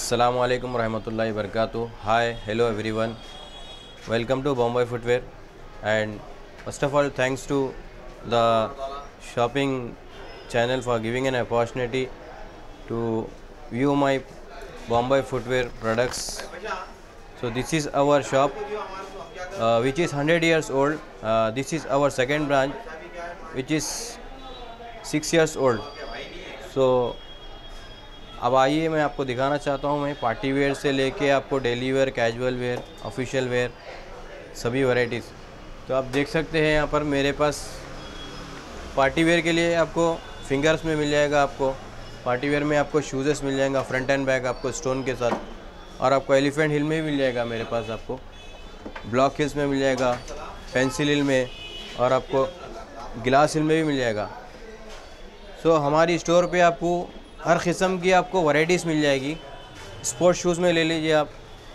Assalamu alaikum warahmatullahi wabarakatuh. Hi, hello everyone. Welcome to Bombay Footwear. And first of all, thanks to the shopping channel for giving an opportunity to view my Bombay Footwear products. So this is our shop, which is 100 years old. This is our second branch, which is 6 years old. So अब आइए मैं आपको दिखाना चाहता हूँ मैं party wear से लेके आपको daily wear, casual wear, official wear सभी वैरायटीज़। तो आप देख सकते हैं यहाँ पर मेरे पास पार्टी वेयर के लिए आपको फिंगर्स में मिल जाएगा। आपको पार्टी वेयर में आपको शूज़ेस मिल जाएगा, फ्रंट एंड बैक आपको स्टोन के साथ, और आपको एलिफेंट हिल में भी मिल जाएगा। मेरे पास आपको ब्लॉक हिल्स में मिल जाएगा, पेंसिल हिल में, और आपको गिलास हिल में भी मिल जाएगा। सो हमारी स्टोर पे आपको हर किस्म की आपको वैरायटीज़ मिल जाएगी। स्पोर्ट्स शूज़ में ले लीजिए आप,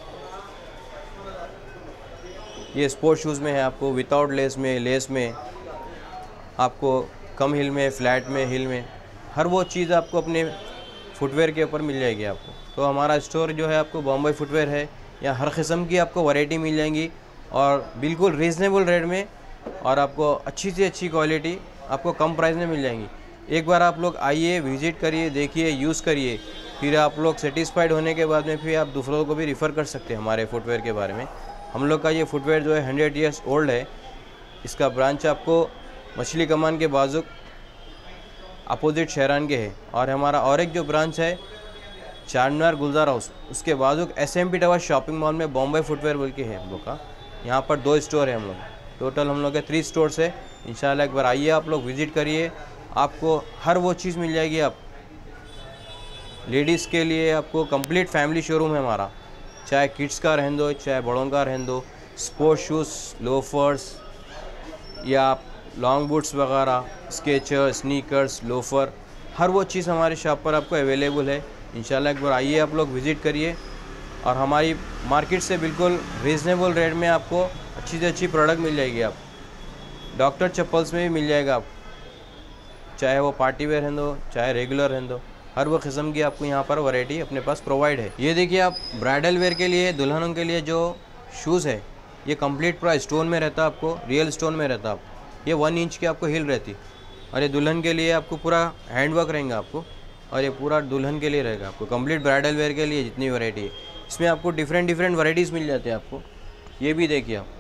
ये स्पोर्ट्स शूज़ में है आपको विदाउट लेस में, लेस में, आपको कम हिल में, फ्लैट में, हिल में, हर वो चीज़ आपको अपने फुटवेयर के ऊपर मिल जाएगी आपको। तो हमारा स्टोर जो है आपको बॉम्बे फुटवेयर है, यहाँ हर किस्म की आपको वैरायटी मिल जाएंगी और बिल्कुल रीज़नेबल रेट में, और आपको अच्छी से अच्छी क्वालिटी आपको कम प्राइस में मिल जाएंगी। एक बार आप लोग आइए, विज़िट करिए, देखिए, यूज़ करिए, फिर आप लोग सेटिस्फाइड होने के बाद में फिर आप दूसरों को भी रिफ़र कर सकते हैं हमारे फुटवेयर के बारे में। हम लोग का ये फुटवेयर जो है 100 ईयर्स ओल्ड है। इसका ब्रांच आपको मछली कमान के बाजू अपोजिट शहरान के है, और हमारा और एक जो ब्रांच है चारमीनार गुलजार हाउस, उसके बाजू SMP टावर शॉपिंग मॉल में बॉम्बे फुटवेयर बोल के है हम लोग का। यहाँ पर 2 स्टोर है हम लोग, टोटल हम लोग के 3 स्टोर्स है। इंशाल्लाह एक बार आइए, आप लोग विज़िट करिए, आपको हर वो चीज़ मिल जाएगी। आप लेडीज़ के लिए आपको कंप्लीट फैमिली शोरूम है हमारा, चाहे किड्स का रहने दो, चाहे बड़ों का रहने दो, स्पोर्ट्स शूज़, लोफर्स या लॉन्ग बूट्स वगैरह, स्केचर, स्नीकर्स, लोफर, हर वो चीज़ हमारे शॉप पर आपको अवेलेबल है। इंशाल्लाह एक बार आइए, आप लोग विज़िट करिए, और हमारी मार्केट से बिल्कुल रीज़नेबल रेट में आपको अच्छी से अच्छी प्रोडक्ट मिल जाएगी। आप डॉक्टर चप्पल्स में भी मिल जाएगा, आप चाहे वो पार्टी वेयर रहने दो, चाहे रेगुलर रहने दो, हर वो किस्म की आपको यहाँ पर वैरायटी अपने पास प्रोवाइड है। ये देखिए, आप ब्राइडल वेयर के लिए, दुल्हनों के लिए जो शूज़ है, ये कंप्लीट पूरा स्टोन में रहता है, आपको रियल स्टोन में रहता है। ये 1 इंच की आपको हिल रहती, और ये दुल्हन के लिए आपको पूरा हैंडवर्क रहेगा आपको, और ये पूरा दुल्हन के लिए रहेगा आपको। कंप्लीट ब्राइडल वेयर के लिए जितनी वैरायटी है, इसमें आपको डिफरेंट वैरायटीज़ मिल जाती है आपको। ये भी देखिए आप,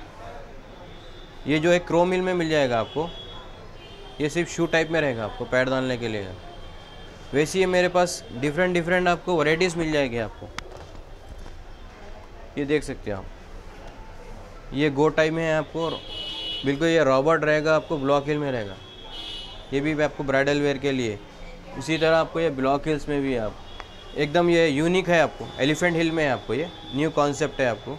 ये जो है क्रोम मिल में मिल जाएगा आपको। ये सिर्फ शू टाइप में रहेगा, आपको पैर डालने के लिए। वैसे ही मेरे पास डिफरेंट आपको वैरायटीज़ मिल जाएगी आपको। ये देख सकते हैं आप, ये गो टाइप में है आपको, बिल्कुल ये रॉबर्ट रहेगा आपको, ब्लॉक हिल में रहेगा। ये भी आपको ब्राइडल वेयर के लिए। इसी तरह आपको ये ब्लॉक हिल्स में भी है, आप एकदम ये यूनिक है आपको, एलिफेंट हिल में है आपको, ये न्यू कॉन्सेप्ट है आपको।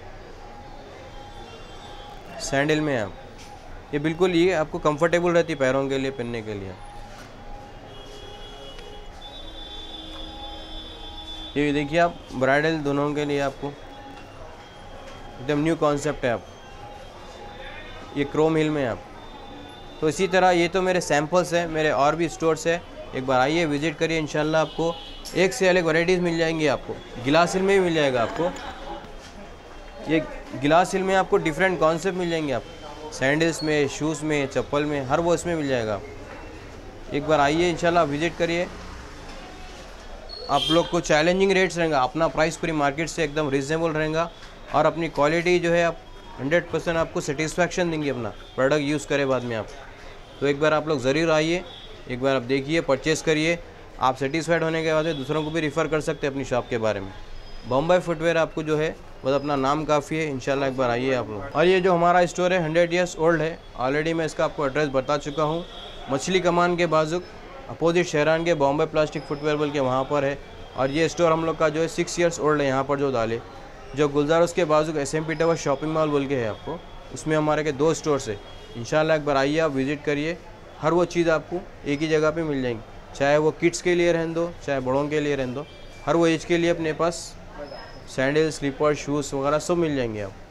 सैंडल में है आप, ये बिल्कुल ये आपको कंफर्टेबल रहती है पैरों के लिए पहनने के लिए। ये देखिए आप, ब्राइडल दोनों के लिए आपको एकदम न्यू कॉन्सेप्ट है आप, ये क्रोम हिल में है आप। तो इसी तरह ये तो मेरे सैम्पल्स है, मेरे और भी स्टोर्स है। एक बार आइए, विज़िट करिए, इंशाल्लाह आपको एक से अलग वैरायटीज़ मिल जाएंगी। आपको गिलास हिल में भी मिल जाएगा आपको, ये गिलास हिल में आपको डिफरेंट कॉन्सेप्ट मिल जाएंगे। आप सैंडल्स में, शूज़ में, चप्पल में, हर वो इसमें मिल जाएगा। एक बार आइए, इंशाल्लाह विज़िट करिए। आप लोग को चैलेंजिंग रेट्स रहेगा, अपना प्राइस पूरी मार्केट से एकदम रीज़नेबल रहेगा, और अपनी क्वालिटी जो है आप 100% आपको सेटिस्फैक्शन देंगे अपना प्रोडक्ट यूज़ करे बाद में आप। तो एक बार आप लोग ज़रूर आइए, एक बार आप देखिए, परचेज़ करिए। आप सेटिस्फाइड होने के बाद दूसरों को भी रिफ़र कर सकते हैं अपनी शॉप के बारे में। बॉम्बे फुटवेयर आपको जो है बस अपना नाम काफ़ी है। इंशाल्लाह एक बार आइए आप लोग। और ये जो हमारा स्टोर है 100 ईयर्स ओल्ड है। ऑलरेडी मैं इसका आपको एड्रेस बता चुका हूँ, मछली कमान के बाजू अपोजिट शहरान के बॉम्बे प्लास्टिक फुटवेयर बोल के वहाँ पर है। और ये स्टोर हम लोग का जो है 6 ईयर्स ओल्ड है। यहाँ पर जो डाले जो गुलजार उसके बाजू SMP टावर शॉपिंग मॉल बोल के है आपको, उसमें हमारे के 2 स्टोर्स है। इंशाल्लाह एक बार आइए, आप विज़िट करिए, हर वो चीज़ आपको एक ही जगह पे मिल जाएंगी। चाहे वो किड्स के लिए रहने दो, चाहे बड़ों के लिए रहने दो, हर वो एज के लिए अपने पास सैंडल, स्लीपर, शूज़ वगैरह सब मिल जाएंगे आप।